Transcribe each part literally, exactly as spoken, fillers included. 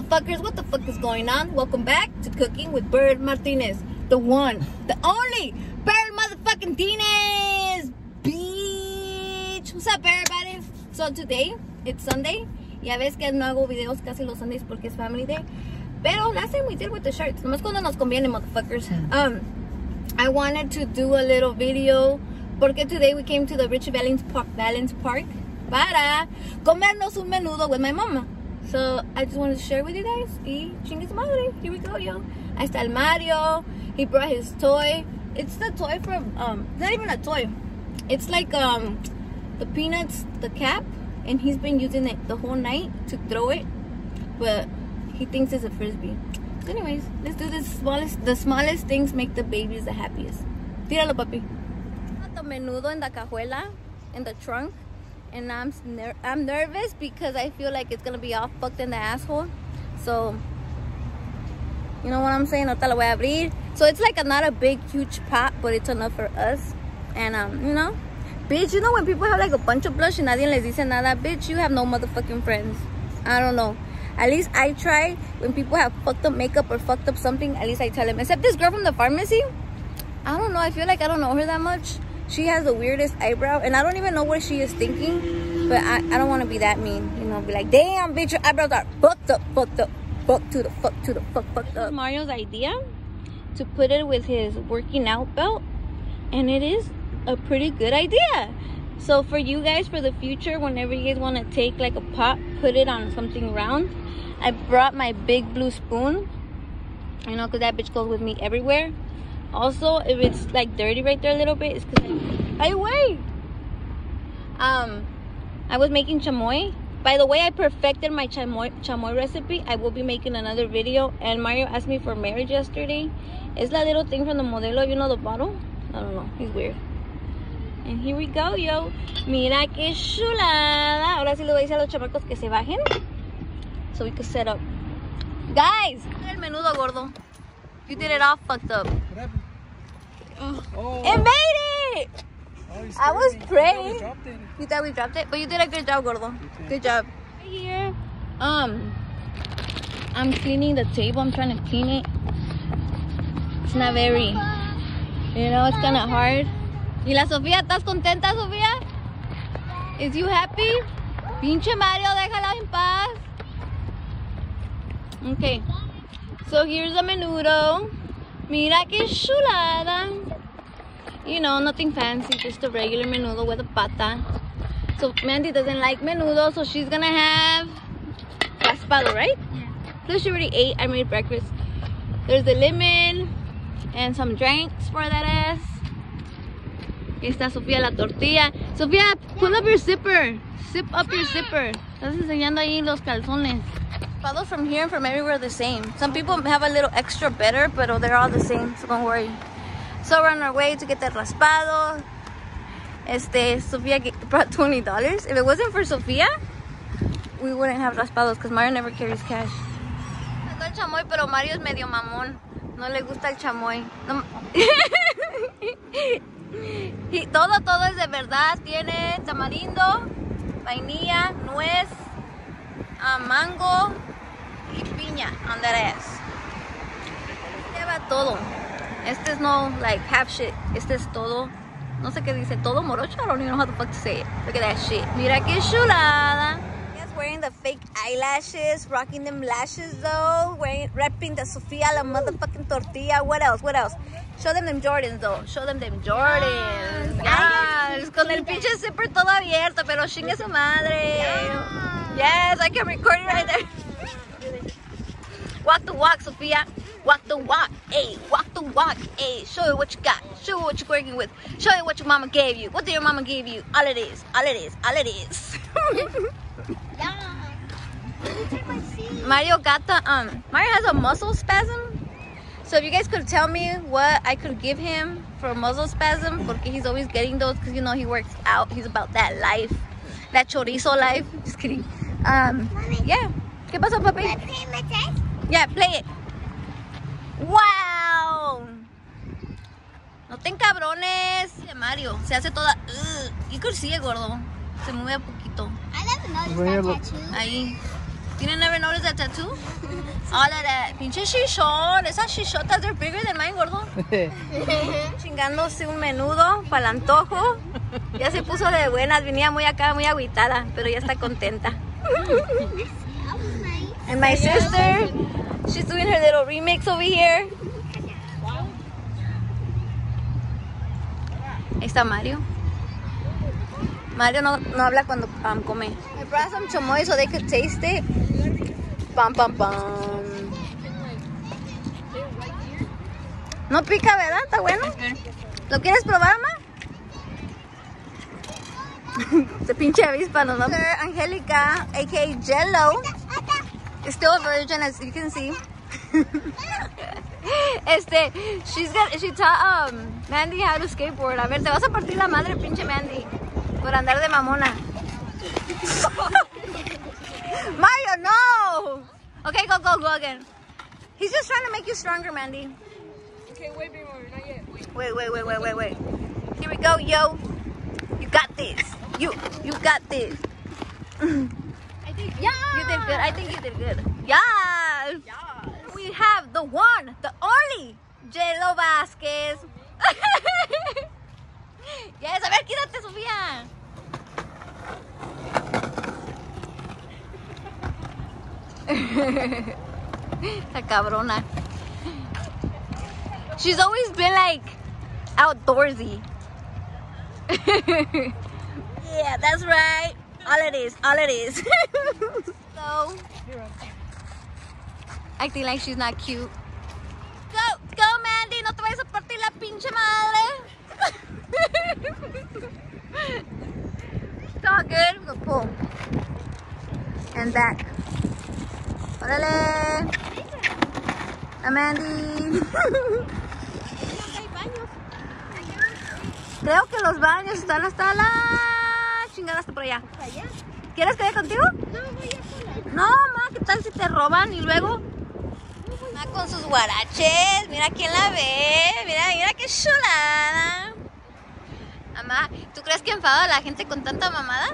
motherfuckers, what the fuck is going on? Welcome back to Cooking with Bird Martinez. The one, the only Bird motherfucking Martinez, bitch. What's up, everybody? So today, it's Sunday. Ya ves que no hago videos casi los Sundays porque es family day. Pero last time we did with the shirts. Nomás cuando nos conviene, motherfuckers. Um, I wanted to do a little video porque today we came to the Richie Valens Park, Valens Park para comernos un menudo with my mama. So I just wanted to share with you guys. Y chingue su madre. Here we go, yo. Ahí está el Mario. He brought his toy. It's the toy from, um, it's not even a toy. It's like um, the Peanuts, the cap. And he's been using it the whole night to throw it. But he thinks it's a frisbee. So anyways, let's do this smallest. The smallest things make the babies the happiest. Tíralo, papi. The menudo in the cajuela, in the trunk. And I'm ner I'm nervous because I feel like it's gonna be all fucked in the asshole. So, you know what I'm saying? No te lo voy a abrir. So it's like a, not a big, huge pot, but it's enough for us. And um, you know, bitch, you know when people have like a bunch of blush and nadie les dice nada, bitch, you have no motherfucking friends. I don't know. At least I try when people have fucked up makeup or fucked up something. At least I tell them. Except this girl from the pharmacy. I don't know. I feel like I don't know her that much. She has the weirdest eyebrow, and I don't even know what she is thinking, but I, I don't want to be that mean, you know, be like, damn, bitch, your eyebrows are fucked up, fucked up, fucked to the fuck, to the fuck, fucked up. Mario's idea to put it with his working out belt, and it is a pretty good idea. So for you guys, for the future, whenever you guys want to take like a pot, put it on something round, I brought my big blue spoon, you know, because that bitch goes with me everywhere. Also, if it's like dirty right there a little bit, it's because I, I wait. Um, I was making chamoy. By the way, I perfected my chamoy chamoy recipe. I will be making another video. And Mario asked me for marriage yesterday. It's that little thing from the Modelo, you know, the bottle. I don't know. He's weird. And here we go, yo. Mira que chulada. Ahora sí le voy a decir a los chamacos que se bajen, so we can set up. Guys, el menudo gordo. You did it all fucked up. What happened? Oh. It made it! Oh, I was praying. You thought we dropped it. You thought we dropped it? But you did a good job, gordo. Good job. Right here, um, I'm cleaning the table. I'm trying to clean it. It's not very, you know, it's kind of hard. ¿Y la Sofía? ¿Estás contenta, Sofía? Is you happy? Pinche Mario, déjala en paz. Okay. So here's the menudo. Mira que chulada. You know, nothing fancy, just a regular menudo with a pata. So Mandy doesn't like menudo, so she's gonna have raspado, right? Yeah. Plus she already ate. I made breakfast. There's the lemon and some drinks for that ass. Aquí está Sofía la tortilla. Sofía, pull up your zipper. Zip up your zipper. Estás enseñando ahí los calzones. Raspados from here and from everywhere are the same. Some people have a little extra better, but they're all the same, so don't worry. So we're on our way to get the raspado. Este, Sofía brought twenty dollars. If it wasn't for Sofía, we wouldn't have raspados because Mario never carries cash. Me gusta el chamoy, pero Mario es medio mamón. No le gusta el chamoy. No. Y todo, todo es de verdad. Tiene tamarindo, vainilla, nuez, uh, mango y piña on that ass. Lleva todo. Este es no like half shit. Este es todo. No sé qué dice. Todo morocho. I don't even know how the fuck to say it. Look at that shit. Mira que chulada. Yes, wearing the fake eyelashes, rocking them lashes though. Wearing, repping the Sofía la motherfucking tortilla. What else? What else? Show them them Jordans though. Show them them Jordans. Yes. Con el pinche zipper todo abierto, pero chingue su madre. Yes, I can record it right there. Walk the walk, Sofía. Walk the walk, ayy. Walk the walk, ayy. Show it what you got. Show it what you're working with. Show it what your mama gave you. What did your mama give you? All it is. All it is. All it is. Mario got the um. Mario has a muscle spasm. So if you guys could tell me what I could give him for a muscle spasm, porque he's always getting those because you know he works out. He's about that life, that chorizo life. Just kidding. Um, yeah. ¿Qué pasó, papi? Can I play my test? Yeah, play it. Wow. No te encabrones. Mario, se hace toda. Uh, you could see it, gordo. Se mueve a poquito. I never noticed that tattoo. Ahí. You didn't never notice that tattoo? All of that. Pinche shishon. Esas shishotas, they're bigger than mine, gordo. Chingándose un menudo para el antojo. Ya se puso de buenas. Venía muy acá, muy agüitada, pero ya está contenta. And my sister, she's doing her little remix over here. Ahí está Mario. Mario no, no habla cuando um, come. I brought some chamoy so they could taste it. Pam, pam, pam. No pica, ¿verdad? ¿Está bueno? ¿Lo quieres probar, ma? Este pinche avispa, ¿no? Angelica, a k a. Jello, is still a virgin, as you can see. Este, she's got, she taught um, Mandy how to skateboard. A ver, te vas a partir la madre, pinche Mandy, por andar de mamona. Mario, no! Okay, go, go, go again. He's just trying to make you stronger, Mandy. Okay, wait, baby, not yet. Wait. Wait, wait, wait, wait, wait, wait. Here we go, yo. You got this. You, you got this. I think, yeah. You did good. I think you did good. Yes. Yes. We have the one, the only, Jello Vázquez. Yes, a ver, quítate, Sofía. Esta cabrona. She's always been like outdoorsy. Yeah, that's right. All it is, all it is. So, acting like she's not cute. Go, go, Mandy, no te vayas a partir la pinche madre. It's all good. We'll pull. And back. Órale. A Mandy. Creo que los baños están hasta la chingada, hasta por allá. ¿Quieres que vaya contigo? No, voy a sola. No, ma, ¿qué tal si te roban y luego? Ma, con sus guaraches, mira quién la ve, mira, mira qué chulada. Mamá, ¿tú crees que enfada a la gente con tanta mamada?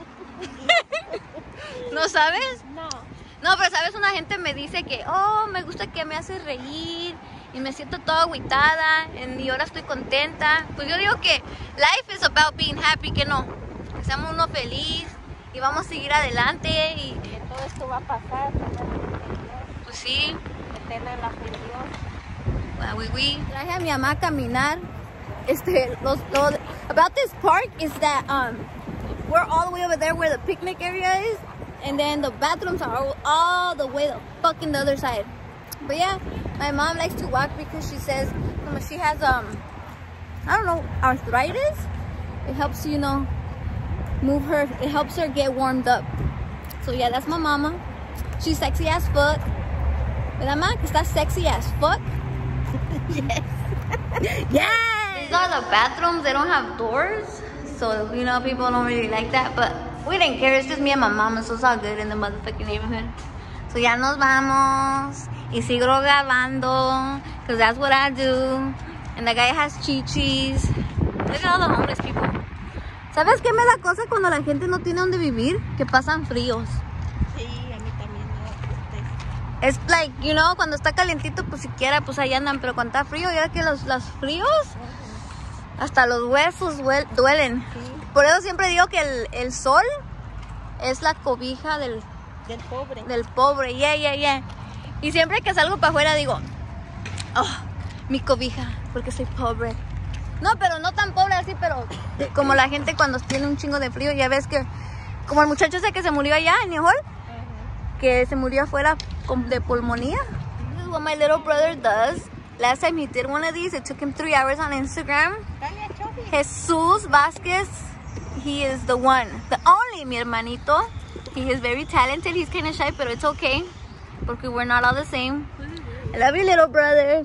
¿No sabes? No. No, pero sabes, una gente me dice que, oh, me gusta que me hace reír y me siento toda agüitada y ahora estoy contenta. Pues yo digo que life is about being happy, que no, que seamos uno feliz y vamos a seguir adelante y Que todo esto va a pasar. pues sí. Meterle la presión. Well, we, we. Traje a mi mamá a caminar. Este, los, los, about this park is that um, we're all the way over there where the picnic area is. And then the bathrooms are all, all the way the fucking the other side. But yeah, my mom likes to walk because she says como she has um I don't know, arthritis. It helps, you know, move her. It helps her get warmed up. So yeah, that's my mama. She's sexy as fuck. ¿Verdad, ma? Que está sexy as fuck. Yes. Yes. These are the bathrooms. They don't have doors, so you know people don't really like that, but we didn't care. It's just me and my mama, so it's all good in the motherfucking neighborhood. So ya nos vamos. Y sigo grabando, because that's what I do. And the guy has chichis. Look at all the homeless people. ¿Sabes qué me da cosa cuando la gente no tiene donde vivir? Que pasan fríos. Sí, a mí también me da tristeza. Es like, you know, cuando está calientito, pues siquiera, pues ahí andan. Pero cuando está frío, ya que los, los fríos, hasta los huesos duelen. Sí. Por eso siempre digo que el, el sol es la cobija del, Del pobre. del pobre. Yeah, yeah, yeah. Y siempre que salgo para afuera digo, oh, mi cobija, porque soy pobre. No, pero no tan pobre así, pero como la gente cuando tiene un chingo de frío. Ya ves que, como el muchacho ese que se murió allá en New York, uh-huh. Que se murió afuera de pulmonía. This is what my little brother does. Last time he did one of these, it took him three hours on Instagram. Jesus Vázquez, he is the one, the only, mi hermanito. He is very talented. He's kind of shy, but it's okay, porque we're not all the same. I love you, little brother.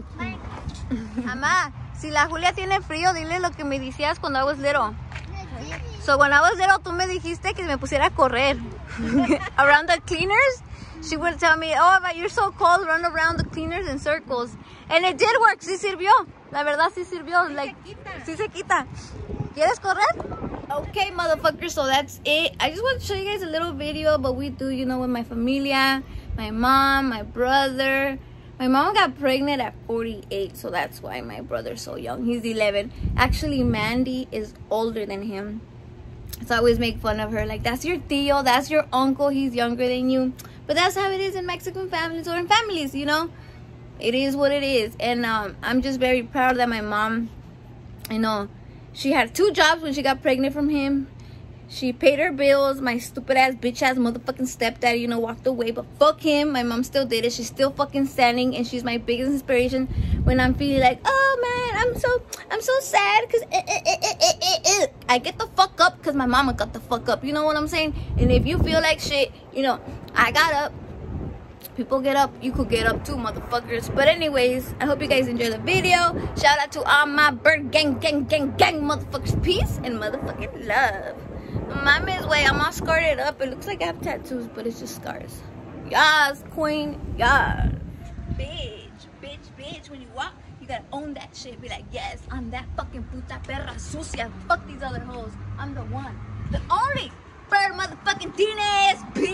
Mamá, si la Julia tiene frío, dile lo que me decías cuando I was little. So when I was little, tú me dijiste que me pusiera a correr around the cleaners. She would tell me, oh, but you're so cold, run around the cleaners in circles. And it did work, sí sirvió. La verdad sí sirvió. Sí like, se quita. Sí se quita. ¿Quieres correr? Okay, motherfuckers, so that's it. I just want to show you guys a little video, but we do, you know, with my familia. my mom, my brother. My mom got pregnant at forty-eight, so that's why my brother's so young. He's eleven. Actually, Mandy is older than him. So I always make fun of her. Like, that's your tío, that's your uncle. He's younger than you. But that's how it is in Mexican families or in families, you know. It is what it is. And um, I'm just very proud that my mom, you know, she had two jobs when she got pregnant from him. She paid her bills. My stupid ass, bitch ass motherfucking stepdad, you know, walked away. But fuck him. My mom still did it. She's still fucking standing. And she's my biggest inspiration when I'm feeling like, oh man, I'm so, I'm so sad. Because eh, eh, eh, eh, eh, eh. I get the fuck up because my mama got the fuck up. You know what I'm saying? And if you feel like shit, you know, I got up. People get up. You could get up too, motherfuckers. But anyways, I hope you guys enjoy the video. Shout out to all my bird gang, gang, gang, gang motherfuckers. Peace and motherfucking love. Mama's way, I'm all scarred up. It looks like I have tattoos, but it's just scars. Yas, queen, yas. Bitch, bitch, bitch. When you walk, you gotta own that shit. Be like, yes, I'm that fucking puta perra sucia. Fuck these other hoes. I'm the one, the only bird motherfucking Tines, bitch.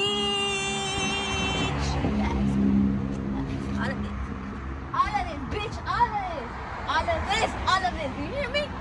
Yes. All of this. All of this, bitch. All of this. All of this. All of this. You hear me?